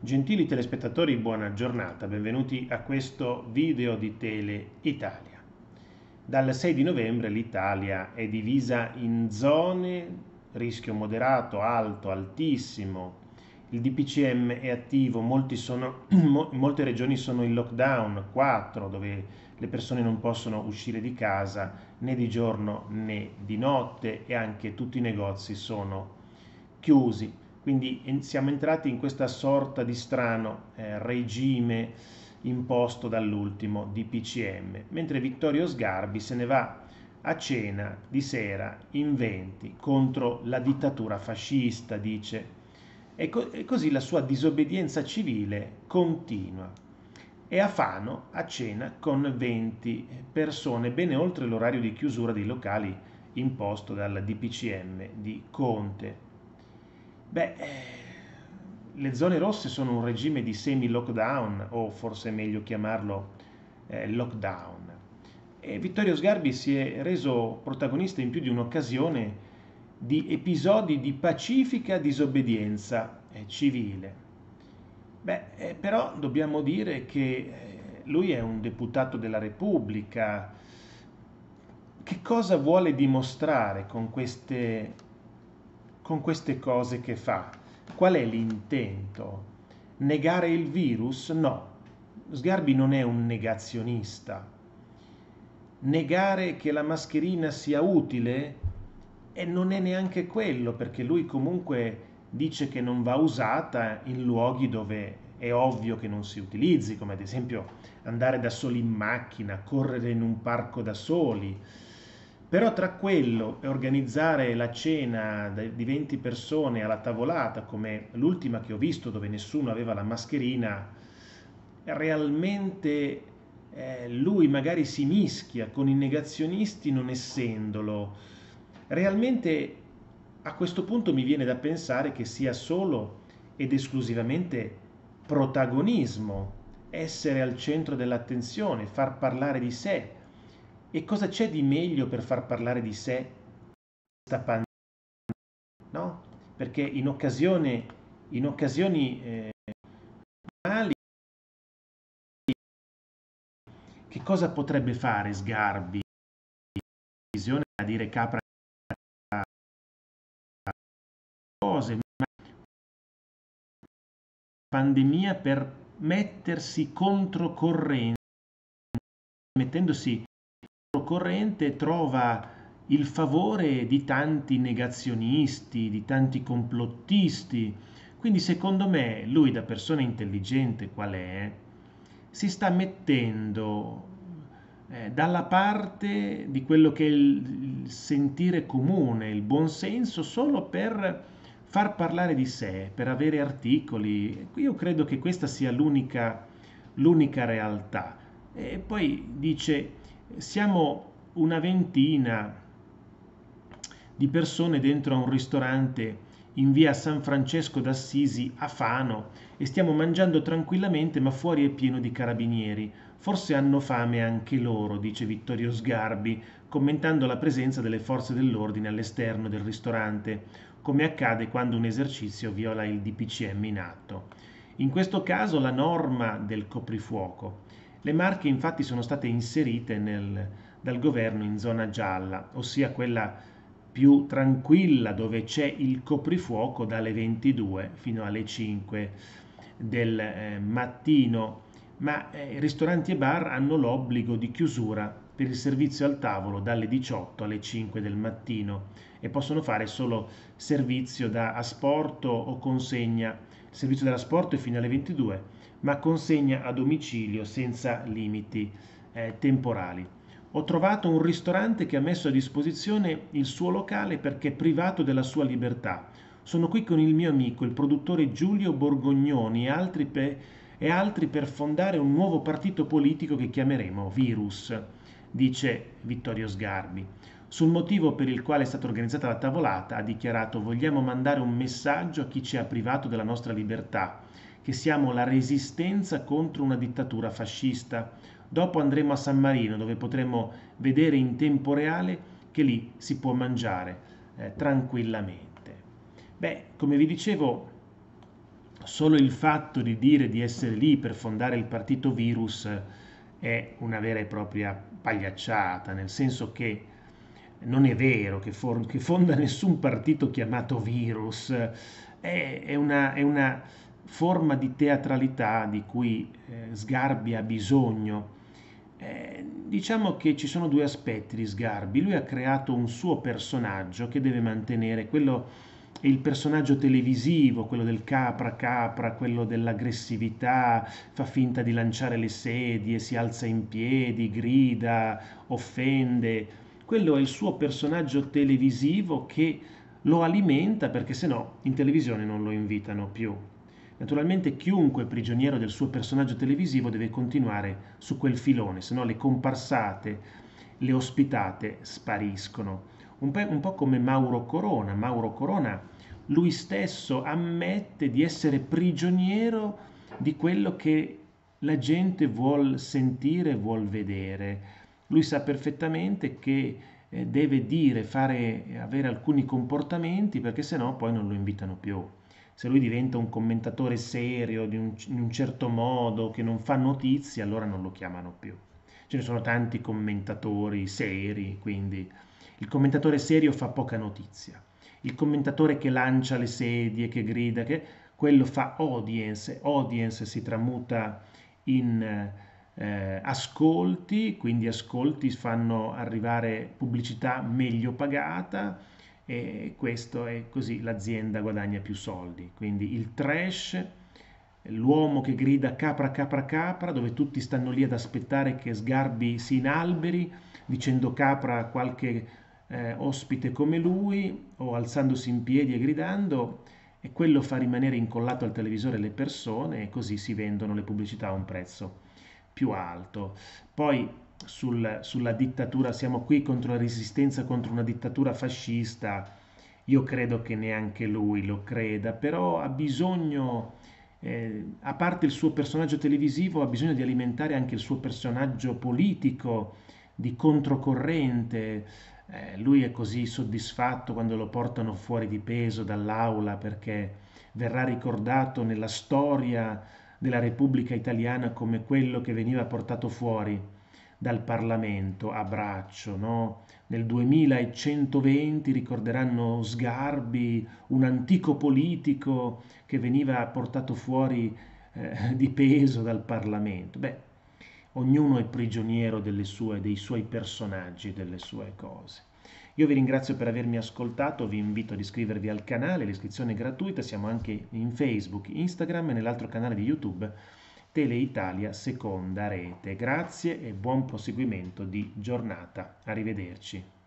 Gentili telespettatori, buona giornata, benvenuti a questo video di Tele Italia. Dal 6 di novembre l'Italia è divisa in zone, rischio moderato, alto, altissimo. Il DPCM è attivo, molte regioni sono in lockdown, 4, dove le persone non possono uscire di casa né di giorno né di notte e anche tutti i negozi sono chiusi. Quindi siamo entrati in questa sorta di strano regime imposto dall'ultimo DPCM, mentre Vittorio Sgarbi se ne va a cena di sera in 20 contro la dittatura fascista, dice, e così la sua disobbedienza civile continua. E a Fano a cena con 20 persone, bene oltre l'orario di chiusura dei locali imposto dal DPCM di Conte. Le zone rosse sono un regime di semi-lockdown, o forse è meglio chiamarlo lockdown. E Vittorio Sgarbi si è reso protagonista in più di un'occasione di episodi di pacifica disobbedienza civile. Però dobbiamo dire che lui è un deputato della Repubblica. Che cosa vuole dimostrare con queste cose che fa? Qual è l'intento? Negare il virus? No. Sgarbi non è un negazionista. Negare che la mascherina sia utile? E non è neanche quello, perché lui comunque dice che non va usata in luoghi dove è ovvio che non si utilizzi, come ad esempio andare da soli in macchina, correre in un parco da soli. Però tra quello e organizzare la cena di 20 persone alla tavolata, come l'ultima che ho visto dove nessuno aveva la mascherina, realmente lui magari si mischia con i negazionisti non essendolo. Realmente a questo punto mi viene da pensare che sia solo ed esclusivamente protagonismo, essere al centro dell'attenzione, far parlare di sé. E cosa c'è di meglio per far parlare di sé questa pandemia, no? Perché in occasioni normali, che cosa potrebbe fare Sgarbi? Visione a dire capra cose, ma pandemia per mettersi controcorrente, mettendosi controcorrente trova il favore di tanti negazionisti, di tanti complottisti. Quindi secondo me lui, da persona intelligente qual è, si sta mettendo dalla parte di quello che è il sentire comune, il buonsenso, solo per far parlare di sé, per avere articoli. Io credo che questa sia l'unica realtà. E poi dice, siamo una ventina di persone dentro a un ristorante in via San Francesco d'Assisi a Fano e stiamo mangiando tranquillamente, ma fuori è pieno di carabinieri. Forse hanno fame anche loro, dice Vittorio Sgarbi, commentando la presenza delle forze dell'ordine all'esterno del ristorante, come accade quando un esercizio viola il DPCM in atto. In questo caso la norma del coprifuoco. Le Marche infatti sono state inserite dal governo in zona gialla, ossia quella più tranquilla dove c'è il coprifuoco dalle 22 fino alle 5 del mattino, ma ristoranti e bar hanno l'obbligo di chiusura per il servizio al tavolo dalle 18 alle 5 del mattino e possono fare solo servizio da asporto o consegna. Il servizio dell'asporto è fino alle 22, ma consegna a domicilio senza limiti temporali. Ho trovato un ristorante che ha messo a disposizione il suo locale perché è privato della sua libertà. Sono qui con il mio amico, il produttore Giulio Borgognoni e altri per fondare un nuovo partito politico che chiameremo Virus, dice Vittorio Sgarbi. Sul motivo per il quale è stata organizzata la tavolata ha dichiarato: vogliamo mandare un messaggio a chi ci ha privato della nostra libertà, che siamo la resistenza contro una dittatura fascista. Dopo andremo a San Marino, dove potremo vedere in tempo reale che lì si può mangiare tranquillamente. Come vi dicevo, Solo il fatto di dire di essere lì per fondare il partito Virus è una vera e propria pagliacciata, nel senso che non è vero che fonda nessun partito chiamato Virus, è una forma di teatralità di cui Sgarbi ha bisogno. Diciamo che ci sono due aspetti di Sgarbi. Lui ha creato un suo personaggio che deve mantenere, quello è il personaggio televisivo, quello del capra capra, quello dell'aggressività, fa finta di lanciare le sedie, si alza in piedi, grida, offende. Quello è il suo personaggio televisivo che lo alimenta perché se no in televisione non lo invitano più. Naturalmente chiunque è prigioniero del suo personaggio televisivo deve continuare su quel filone, se no le comparsate, le ospitate spariscono. Un po' come Mauro Corona. Mauro Corona, lui stesso ammette di essere prigioniero di quello che la gente vuol sentire, vuol vedere. Lui sa perfettamente che deve dire, fare, avere alcuni comportamenti perché sennò poi non lo invitano più. Se lui diventa un commentatore serio, in un certo modo, che non fa notizie, allora non lo chiamano più. Ce ne sono tanti commentatori seri, quindi il commentatore serio fa poca notizia. Il commentatore che lancia le sedie, che grida, quello fa audience. Audience si tramuta in ascolti, quindi ascolti fanno arrivare pubblicità meglio pagata e questo è così l'azienda guadagna più soldi. Quindi il trash, l'uomo che grida capra capra capra, dove tutti stanno lì ad aspettare che Sgarbi si inalberi dicendo capra a qualche ospite come lui o alzandosi in piedi e gridando, e quello fa rimanere incollato al televisore le persone e così si vendono le pubblicità a un prezzo più alto. Poi sulla dittatura, siamo qui contro la resistenza contro una dittatura fascista, io credo che neanche lui lo creda, però ha bisogno, a parte il suo personaggio televisivo, ha bisogno di alimentare anche il suo personaggio politico, di controcorrente. Lui è così soddisfatto quando lo portano fuori di peso dall'aula perché verrà ricordato nella storia della Repubblica Italiana come quello che veniva portato fuori dal Parlamento a braccio, no? Nel 2120 ricorderanno Sgarbi, un antico politico che veniva portato fuori di peso dal Parlamento. Beh, ognuno è prigioniero dei suoi personaggi, delle sue cose. Io vi ringrazio per avermi ascoltato, vi invito ad iscrivervi al canale, l'iscrizione è gratuita, siamo anche in Facebook, Instagram e nell'altro canale di YouTube, Teleitalia Seconda Rete. Grazie e buon proseguimento di giornata. Arrivederci.